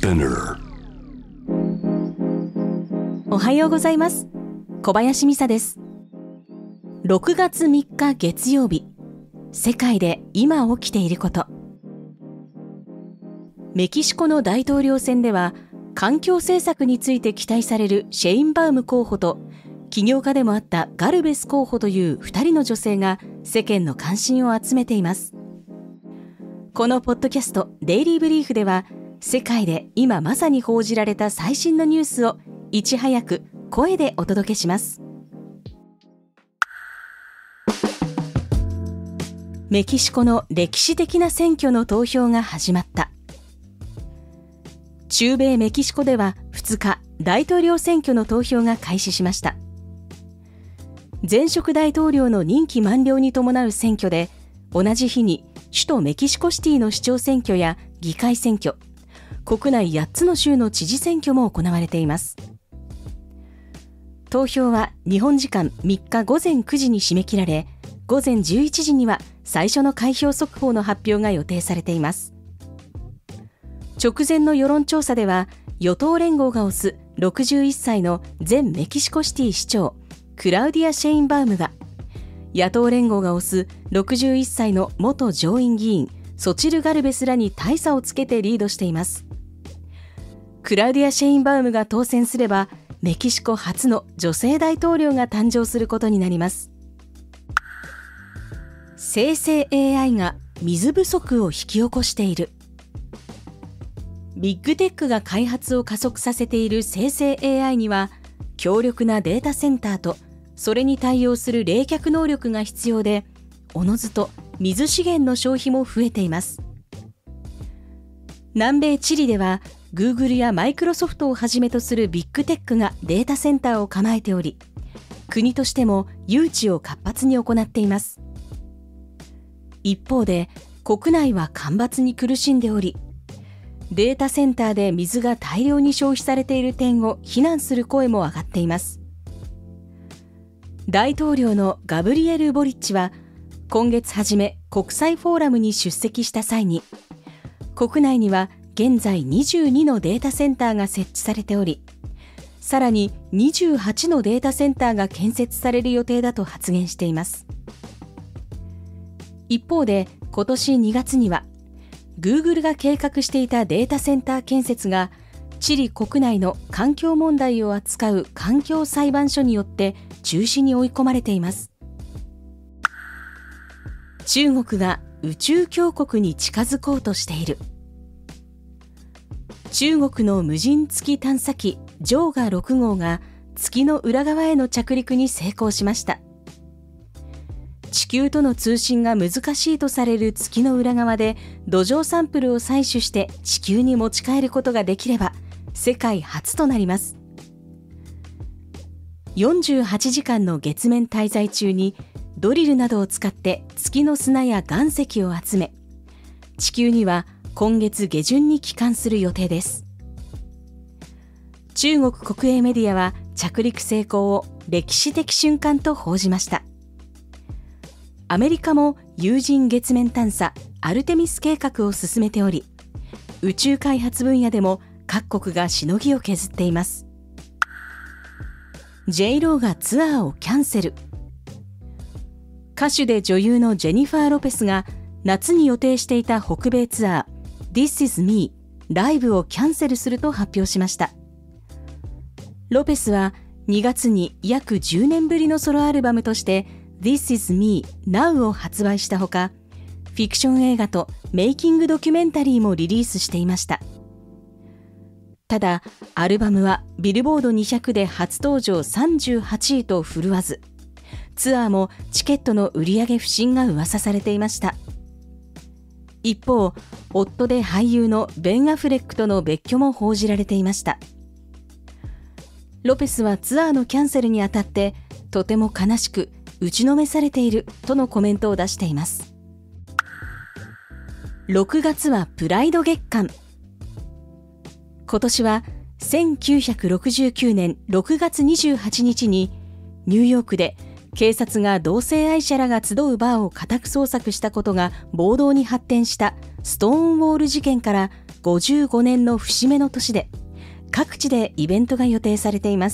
Spinner。 おはようございます。小林美沙です。6月3日月曜日、世界で今起きていること。メキシコの大統領選では、環境政策について期待されるシェインバウム候補と、起業家でもあったガルベス候補という2人の女性が世間の関心を集めています。このポッドキャストデイリーブリーフでは、世界で今まさに報じられた最新のニュースをいち早く声でお届けします。メキシコの歴史的な選挙の投票が始まった。中米メキシコでは2日、大統領選挙の投票が開始しました。前職大統領の任期満了に伴う選挙で、同じ日に首都メキシコシティの市長選挙や議会選挙、国内8つの州の知事選挙も行われています。投票は日本時間3日午前9時に締め切られ、午前11時には最初の開票速報の発表が予定されています。直前の世論調査では、与党連合が推す61歳の前メキシコシティ市長、クラウディア・シェインバウムが、野党連合が推す61歳の元上院議員、ソチル・ガルベスらに大差をつけてリードしています。クラウディア・シェインバウムが当選すれば、メキシコ初の女性大統領が誕生することになります。生成 AI が水不足を引き起こしている。ビッグテックが開発を加速させている生成 AI には、強力なデータセンターとそれに対応する冷却能力が必要で、おのずと水資源の消費も増えています。南米チリでは、Google やマイクロソフトをはじめとするビッグテックがデータセンターを構えており、国としても誘致を活発に行っています。一方で、国内は干ばつに苦しんでおり、データセンターで水が大量に消費されている点を非難する声も上がっています。大統領のガブリエル・ボリッチは、今月初め国際フォーラムに出席した際に、国内には現在22のデータセンターが設置されており、さらに28のデータセンターが建設される予定だと発言しています。一方で、今年2月には、Google が計画していたデータセンター建設が、チリ国内の環境問題を扱う環境裁判所によって中止に追い込まれています。中国が宇宙強国に近づこうとしている。中国の無人月探査機ジョーガ6号が月の裏側への着陸に成功しました。地球との通信が難しいとされる月の裏側で土壌サンプルを採取して地球に持ち帰ることができれば世界初となります。48時間の月面滞在中にドリルなどを使って月の砂や岩石を集め、地球には今月下旬に帰還する予定です。中国国営メディアは着陸成功を歴史的瞬間と報じました。アメリカも有人月面探査アルテミス計画を進めており、宇宙開発分野でも各国がしのぎを削っています。J.Lo がツアーをキャンセル。歌手で女優のジェニファー・ロペスが夏に予定していた北米ツアー This is Me ライブをキャンセルすると発表しました。ロペスは2月に約10年ぶりのソロアルバムとしてThis is Me Now を発売したほか、フィクション映画とメイキングドキュメンタリーもリリースしていました。ただ、アルバムはビルボード200で初登場38位と振るわず、ツアーもチケットの売り上げ不振が噂されていました。一方、夫で俳優のベン・アフレックとの別居も報じられていました。ロペスはツアーのキャンセルにあたって、とても悲しく、打ちのめされているとのコメントを出しています。6月はプライド月間。今年は1969年6月28日にニューヨークで警察が同性愛者らが集うバーを家宅捜索したことが暴動に発展したストーンウォール事件から55年の節目の年で、各地でイベントが予定されています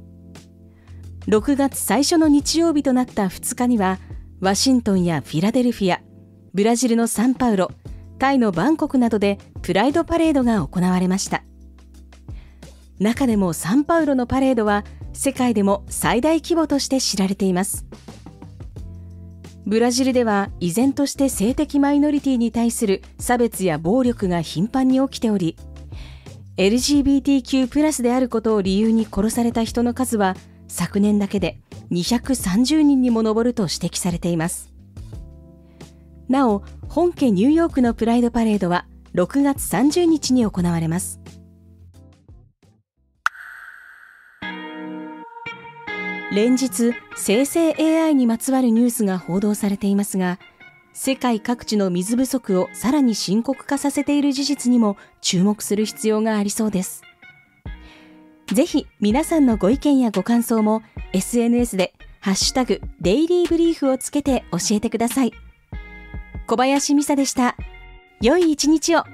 。6月最初の日曜日となった2日には、ワシントンやフィラデルフィア、ブラジルのサンパウロ、タイのバンコクなどでプライドパレードが行われました。中でもサンパウロのパレードは世界でも最大規模として知られています。ブラジルでは依然として性的マイノリティに対する差別や暴力が頻繁に起きており、LGBTQ+ であることを理由に殺された人の数は昨年だけで230人にも上ると指摘されています。なお、本家ニューヨークのプライドパレードは6月30日に行われます。連日、生成 AI にまつわるニュースが報道されていますが、世界各地の水不足をさらに深刻化させている事実にも注目する必要がありそうです。ぜひ皆さんのご意見やご感想も SNS でハッシュタグデイリーブリーフをつけて教えてください。小林美沙でした。良い一日を。